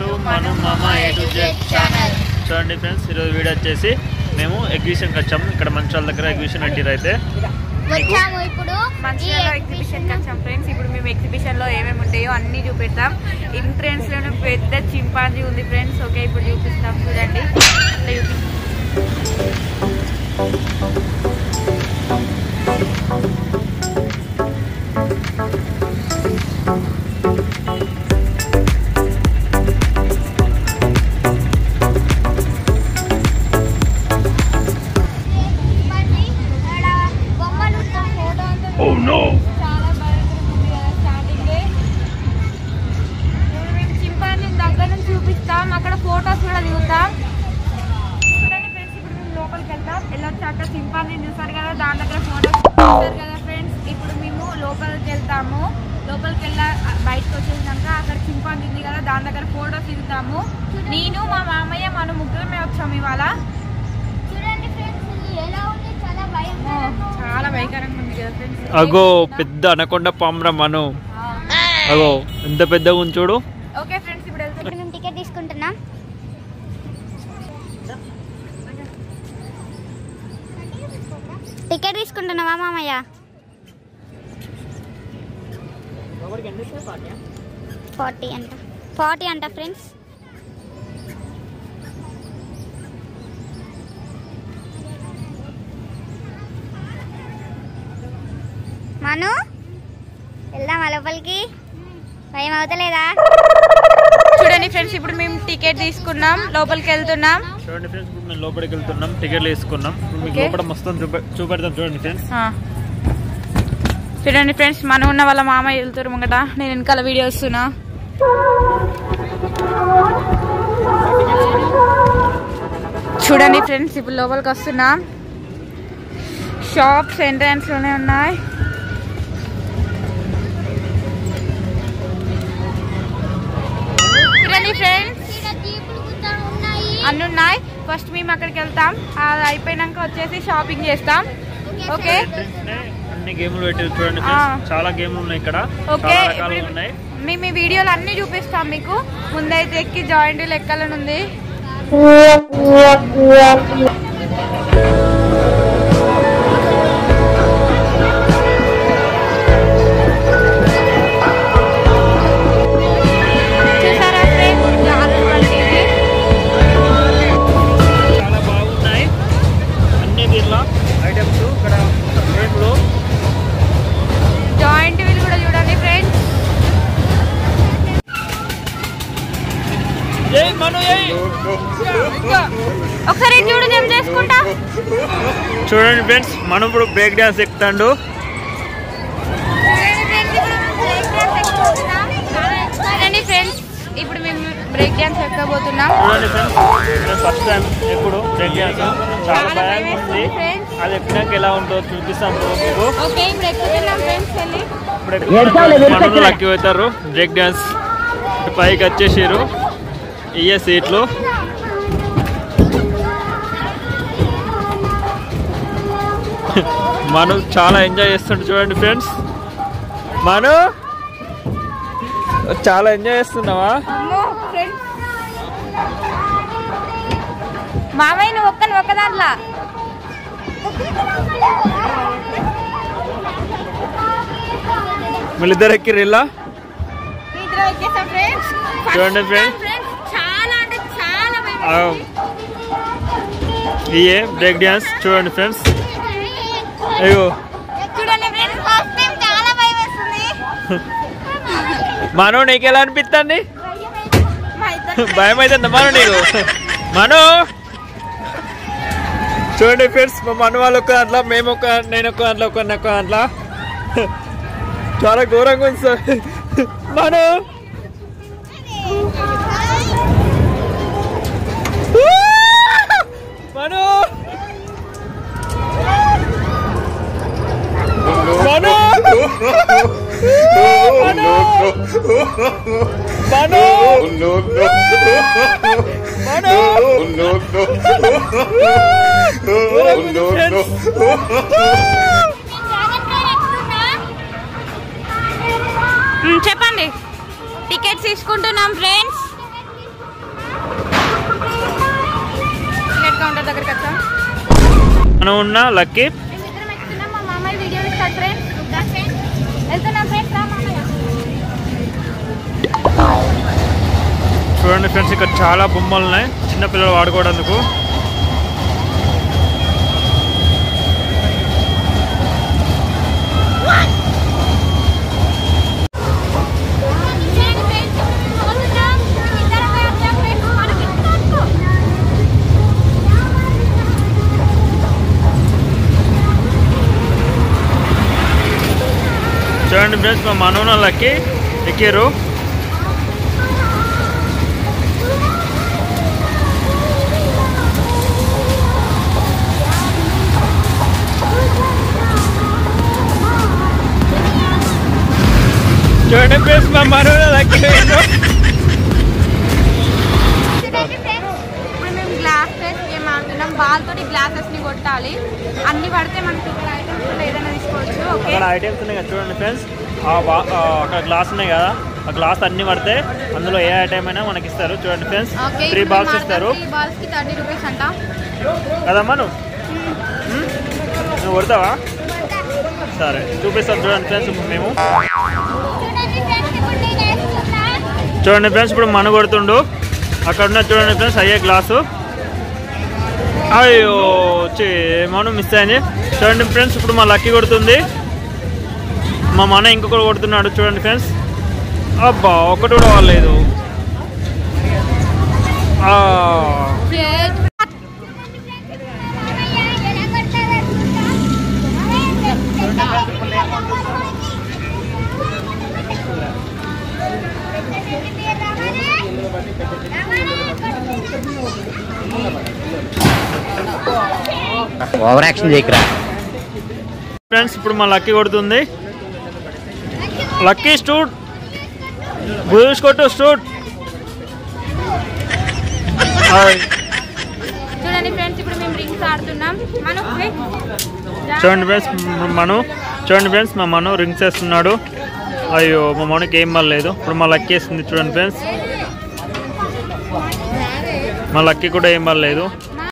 To Manu మామ AtoZ channel. చూడండి friends, ఈరోజు వీడియో వచ్చేసి మేము ఎగ్జిబిషన్కి వచ్చాము. ఇక్కడ మంచాల దగ్గర ఎగ్జిబిషన్ పెట్టిరు. అయితే ఇప్పుడు మంచిగా ఎగ్జిబిషన్కి వచ్చాం ఫ్రెండ్స్. ఇప్పుడు మేము ఎగ్జిబిషన్లో ఏమేమి ఉంటాయో అన్నీ చూపెడతాం. ఎంట్రెన్స్లోనే పెద్ద చింపాంజీ ఉంది ఫ్రెండ్స్. ఓకే, ఇప్పుడు చూపిస్తాం చూడండి. Oh no! చాలా భయంకరంగా ఉంది కదా స్టార్టింగ్. మేము చింపాంజీని దగ్గర నుంచి చూపిస్తాం, అక్కడ ఫొటోస్ కూడా దిగుతాం. చూడండి ఫ్రెండ్స్, ఇప్పుడు మేము లోపలికి వెళ్ళొచ్చు. అక్కడ చింపాంజీని చూస్తారు కదా, దాని దగ్గర ఫోటోస్ చూస్తారు కదా ఫ్రెండ్స్. ఇప్పుడు మేము లోపలికి వెళ్తాము. లోపలికి బయటకు వచ్చేసినాక అక్కడ చింపాంజీ ఉంది కదా, దాని దగ్గర ఫోటోస్ దిగుతాము. నేను మా మామయ్య మనం ముగ్గురమే వచ్చాము ఇవాళ. చూడండి ఫ్రెండ్స్, ఎలా ఉంది, చాలా భయంకరంగా ఉంది కదా ఫ్రెండ్స్. అగో పెద్ద అనకొండ పామురా మను. అగో ఎంత పెద్దగా ఉంది చూడు. ఓకే ఫ్రెండ్స్, ఇప్పుడు మేము టికెట్ తీసుకుంటున్నాం. టికెట్ తీసుకుంటున్నావా మామయ్య? 40 అంట ఫ్రెండ్స్. మను, వెళ్దామా లోపలికి? భయం అవుతలేదా? చూడండి ఫ్రెండ్స్, ఇప్పుడు మేము టికెట్ తీసుకున్నాం, లోపలికి వెళ్తున్నాం. చూడండి ఫ్రెండ్స్, ఇప్పుడు మేము లోపలికి వెళ్తున్నాం, టికెట్లు తీసుకున్నాం. మీకు లోపల మొత్తం చూపెడతాం. చూడండి ఫ్రెండ్స్. చూడండి ఫ్రెండ్స్, మనం ఉన్న వాళ్ళ మామయ్య వెళ్తారు ముంగట, నేను వెనకాల వీడియో వస్తున్నా. చూడండి ఫ్రెండ్స్, ఇప్పుడు లోపలికి వస్తున్నాం. షాప్స్ ఎంట్రన్స్ లోనే ఉన్నాయి. చూడండి ఫ్రెండ్స్, అన్నీ ఉన్నాయి. ఫస్ట్ మేము అక్కడికి వెళ్తాం, అది అయిపోయినాక వచ్చేసి షాపింగ్ చేస్తాం. ఓకే, అన్ని గేమ్లు పెట్టారు. చూడండి చాలా గేమ్లు ఉన్నాయి ఇక్కడ. ఓకే, ఉన్నాయి. మేము ఈ వీడియోలు అన్ని చూపిస్తాం మీకు. ముందైతే ఎక్కి జాయింట్ వీల్ ఎక్కాలని ఉంది. ఒకసారి చూడు, నేను చేసుకుంటా. చూడండి ఫ్రెండ్స్, మనం ఇప్పుడు బ్రేక్ డాన్స్ ఎక్కుతాడు. చూడండి ఫ్రెండ్స్, ఇప్పుడు మేము బ్రేక్ డాన్స్ ఎక్కబోతున్నాం. చూడండి ఫ్రెండ్స్, ఫస్ట్ టైం ఎప్పుడు బ్రేక్ డాన్స్. చాలా భయంగా ఉంది. అది ఎక్కినాక ఎలా ఉంటుందో చూపిస్తాం మీకు. ఓకే, ఇప్పుడు ఎక్కుతున్నాం ఫ్రెండ్స్. మనలో లక్కి అవుతారు. బ్రేక్ డాన్స్ పైకి వచ్చేసారు. ఇయ్యే సీట్లు. మను చాలా ఎంజాయ్ చేస్తుండు. చూడండి ఫ్రెండ్స్, మను చాలా ఎంజాయ్ చేస్తున్నావా? మామయ్య నువ్వు ఒక్క దాంట్లో మళ్ళిద్దరు ఎక్కిర్రిల్లా. చూడండి ఫ్రెండ్స్, ఇయే బ్రేక్ డాన్స్. చూడండి ఫ్రెండ్స్, అయ్యో మను నీకు ఎలా అనిపిస్తుంది? భయం అవుతుంది మను నీకు? మను చూడండి ఫ్రెండ్స్, మా మను వాళ్ళు ఒక దాంట్లో, మేము ఒక, నేను ఒక దాంట్లో, ఒక దాంట్లో. చాలా ఘోరంగా ఉంది సార్. మను మను మను చెప్పండి. టికెట్స్ తీసుకుంటున్నాం ఫ్రెండ్స్. కౌంటర్ దగ్గరికి వచ్చాం. మనం ఉన్న లక్కీ మా మామయ్య వీడియో ఇస్తాడు ఫ్రెండ్స్. వెళ్తున్నాం ఫ్రెండ్స్. రా మామయ్య. చూడండి ఫ్రెండ్స్, ఇక్కడ చాలా బొమ్మలు ఉన్నాయి చిన్నపిల్లలు వాడుకోవడానికి. చూడండి ఫ్రెండ్స్, మా మనోన లక్కీ ఎక్కారు. చూడండి ఫ్రెండ్స్, మా మనోన లక్కీ ఇప్పుడు మేము గ్లాస్ టెస్ట్ గేమ్ ఆడుతున్నాం. బాల్ తోటి గ్లాసెస్ ని కొట్టాలి. అన్ని పడితే మనకి ఇక్కడ ఐటమ్స్ ఏదైనా తీసుకోవచ్చు. ఓకే, ఐటమ్స్ ఉన్నాయి కదా చూడండి ఫ్రెండ్స్. అక్కడ గ్లాస్ ఉన్నాయి కదా, ఆ గ్లాస్ అన్ని పడితే అందులో ఏ ఐటమ్ అయినా మనకి ఇస్తారు. చూడండి ఫ్రెండ్స్, 3 బాల్స్ ఇస్తారు. 3 balls కి 30 రూపీస్ అంట కదమ్మా. నువ్వు కొడతావా? సరే చూపిస్తాం. చూడండి ఫ్రెండ్స్, మేము చూడండి ఫ్రెండ్స్, ఇప్పుడు మన కొడుతుండు. అక్కడ ఉన్న చూడండి ఫ్రెండ్స్ అయ్యే గ్లాసు. అయ్యో మనం మిస్ అయింది. చూడండి ఫ్రెండ్స్, ఇప్పుడు మా లక్కీ కొడుతుంది. మా మన ఇంకొకటి కొడుతున్నాడు. చూడండి ఫ్రెండ్స్, అబ్బా ఒక్కటి కూడా వాళ్ళలేదు. ఓవర్ యాక్షన్ చేయకరా ఫ్రెండ్స్. ఇప్పుడు మా లక్కీ కొడుతుంది. లక్కీ స్టూట్ కొట్టు స్టూట్. చూడండి ఫ్రెండ్స్, ఇప్పుడు మేము రింగ్స్ ఆడుతున్నాం. చూడండి ఫ్రెండ్స్, చూడండి ఫ్రెండ్స్, మా మను రింగ్స్ వేస్తున్నాడు. అయ్యో మా మనకి ఏం పర్లేదు. ఇప్పుడు మా లక్కీ వేస్తుంది. చూడండి ఫ్రెండ్స్, మా లక్కీ కూడా ఏం పర్లేదు.